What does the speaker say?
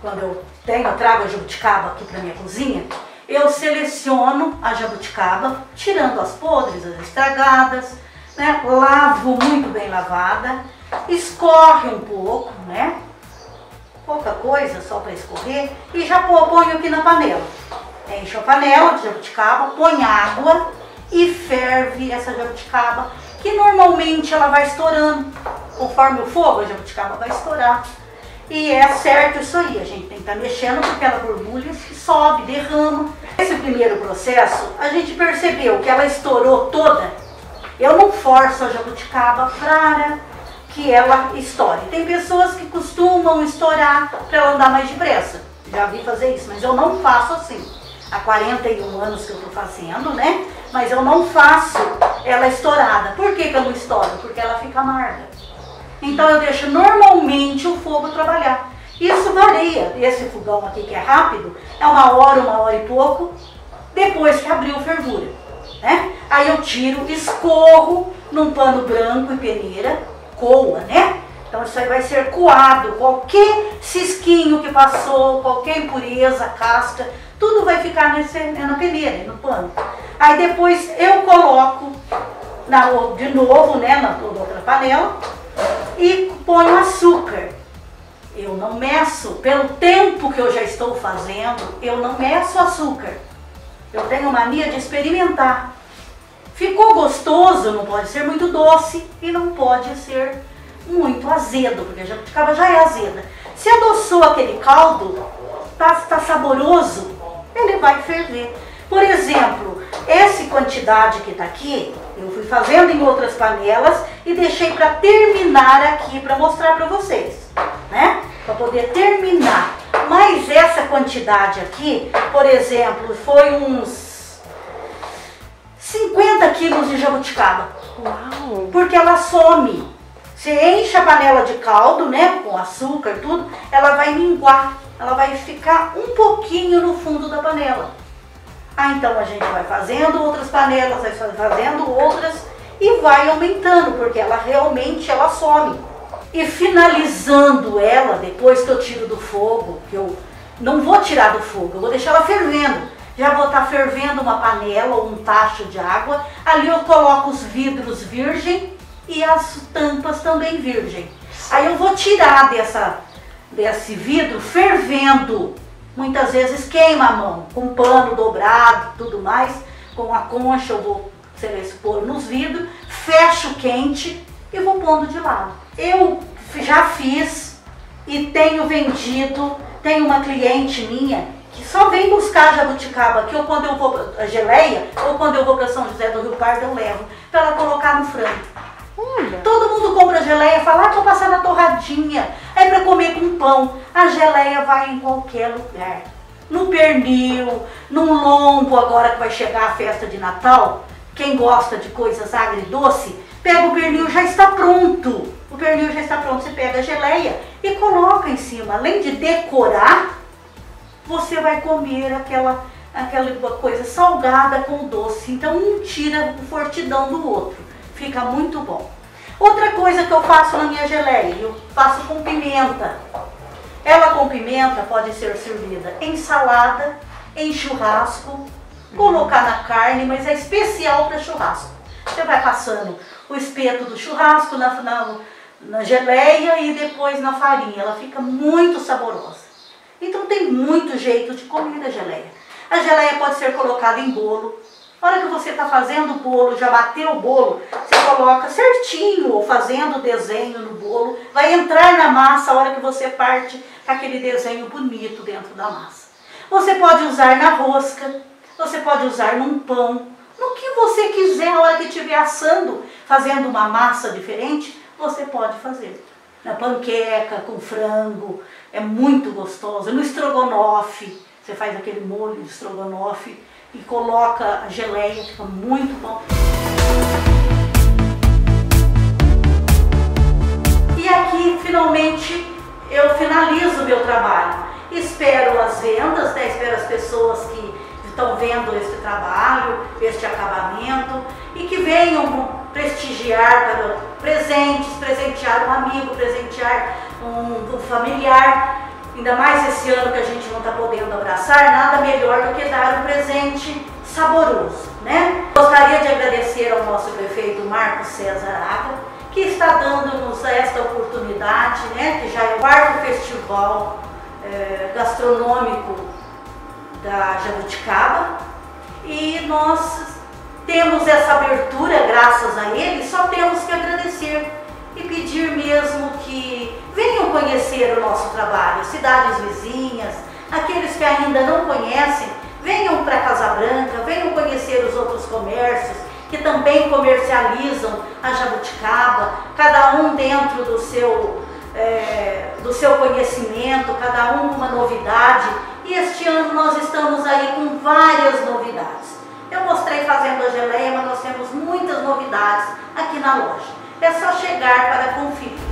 quando eu trago a jabuticaba aqui para minha cozinha, eu seleciono a jabuticaba, tirando as podres, as estragadas, né? Lavo muito bem lavada, escorre um pouco, né? Pouca coisa, só para escorrer, e já ponho aqui na panela. Encho a panela de jabuticaba, põe água e ferve essa jabuticaba, que normalmente ela vai estourando. Conforme o fogo, a jabuticaba vai estourar. E é certo isso aí, a gente tem que estar mexendo porque ela borbulha, sobe, derrama. Esse primeiro processo, a gente percebeu que ela estourou toda. Eu não forço a jabuticaba para que ela estoure. Tem pessoas que costumam estourar para ela andar mais depressa. Já vi fazer isso, mas eu não faço assim. Há 41 anos que eu estou fazendo, né? Mas eu não faço ela estourada. Por que eu não estouro? Porque ela fica amarga. Então eu deixo normalmente o fogo trabalhar. Isso varia. Esse fogão aqui que é rápido, é 1 hora e pouco, depois que abriu fervura, né? Aí eu tiro, escorro num pano branco e peneira, coa, né? Então isso aí vai ser coado, qualquer cisquinho que passou, qualquer impureza, casca, tudo vai ficar na peneira, no pano. Aí depois eu coloco de novo, né, na outra panela, e ponho açúcar. Eu não meço, pelo tempo que eu já estou fazendo, eu não meço açúcar. Eu tenho mania de experimentar. Ficou gostoso, não pode ser muito doce e não pode ser muito azedo, porque a jabuticaba já é azeda. Se adoçou aquele caldo, tá saboroso, ele vai ferver. Por exemplo, essa quantidade que está aqui, eu fui fazendo em outras panelas e deixei para terminar aqui, para mostrar para vocês, né? Para poder terminar. Mas essa quantidade aqui, por exemplo, foi uns 50 quilos de jabuticaba. Uau! Porque ela some. Você enche a panela de caldo, né, com açúcar e tudo, ela vai minguar. Ela vai ficar um pouquinho no fundo da panela. Então a gente vai fazendo outras panelas, vai fazendo outras e vai aumentando, porque ela realmente some. E finalizando ela, depois que eu tiro do fogo, que eu não vou tirar do fogo, eu vou deixar ela fervendo. Já vou estar fervendo uma panela ou um tacho de água, ali eu coloco os vidros virgem e as tampas também virgem. Aí eu vou tirar desse vidro fervendo. Muitas vezes queima a mão, com pano dobrado e tudo mais, com a concha eu vou pôr nos vidros, fecho quente e vou pondo de lado. Eu já fiz e tenho vendido, tem uma cliente minha que só vem buscar jabuticaba aqui, ou quando eu vou a geleia, ou quando eu vou para São José do Rio Pardo eu levo, para ela colocar no frango. Todo mundo compra geleia e fala, tô passando a torradinha, é para comer com pão. A geleia vai em qualquer lugar. No pernil, num lombo, agora que vai chegar a festa de Natal, quem gosta de coisas agridoce, pega o pernil, já está pronto. O pernil já está pronto, você pega a geleia e coloca em cima. Além de decorar, você vai comer aquela coisa salgada com doce. Então um tira o fortidão do outro. Fica muito bom. Outra coisa que eu faço na minha geleia, eu faço com pimenta. Ela com pimenta pode ser servida em salada, em churrasco, colocar na carne, mas é especial para churrasco. Você vai passando o espeto do churrasco na geleia e depois na farinha. Ela fica muito saborosa. Então tem muito jeito de comer a geleia. A geleia pode ser colocada em bolo. Na hora que você está fazendo o bolo, já bateu o bolo, você coloca certinho, ou fazendo o desenho no bolo, vai entrar na massa a hora que você parte com aquele desenho bonito dentro da massa. Você pode usar na rosca, você pode usar num pão, no que você quiser, a hora que estiver assando, fazendo uma massa diferente, você pode fazer. Na panqueca, com frango, é muito gostoso. No estrogonofe, você faz aquele molho de estrogonofe, e coloca a geleia, fica muito bom. E aqui, finalmente, eu finalizo o meu trabalho. Espero as vendas, né? Espero as pessoas que estão vendo esse trabalho, este acabamento, e que venham prestigiar presentes, presentear um amigo, presentear um familiar. Ainda mais esse ano que a gente não está podendo abraçar, nada melhor do que dar um presente saboroso, né? Gostaria de agradecer ao nosso prefeito Marcos César Aga, que está dando-nos esta oportunidade, né? Que já é o 4º festival gastronômico da Jabuticaba, e nós temos essa abertura graças a ele, só temos que agradecer e pedir mesmo que venham conhecer o nosso trabalho, cidades vizinhas, aqueles que ainda não conhecem, venham para Casa Branca, venham conhecer os outros comércios que também comercializam a jabuticaba, cada um dentro do seu conhecimento, cada um com uma novidade. E este ano nós estamos aí com várias novidades. Eu mostrei fazendo a geleia, mas nós temos muitas novidades aqui na loja. É só chegar para conferir.